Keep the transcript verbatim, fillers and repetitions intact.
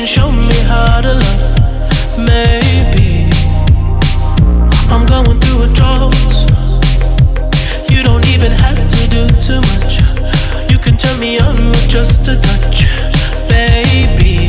show me how to love. Maybe I'm going through a drought. You don't even have to do too much. You can turn me on with just a touch, baby.